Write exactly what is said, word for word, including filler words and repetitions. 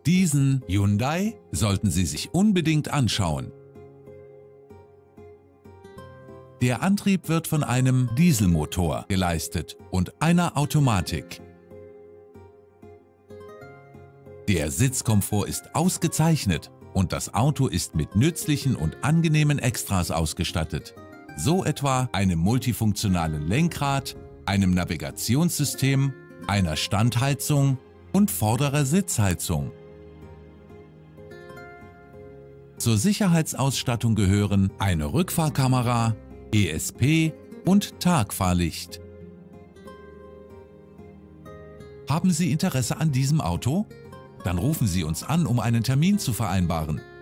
Diesen Hyundai sollten Sie sich unbedingt anschauen. Der Antrieb wird von einem Dieselmotor geleistet und einer Automatik. Der Sitzkomfort ist ausgezeichnet und das Auto ist mit nützlichen und angenehmen Extras ausgestattet. So etwa einem multifunktionalen Lenkrad, einem Navigationssystem, einer Standheizung und vorderer Sitzheizung. Zur Sicherheitsausstattung gehören eine Rückfahrkamera, E S P und Tagfahrlicht. Haben Sie Interesse an diesem Auto? Dann rufen Sie uns an, um einen Termin zu vereinbaren.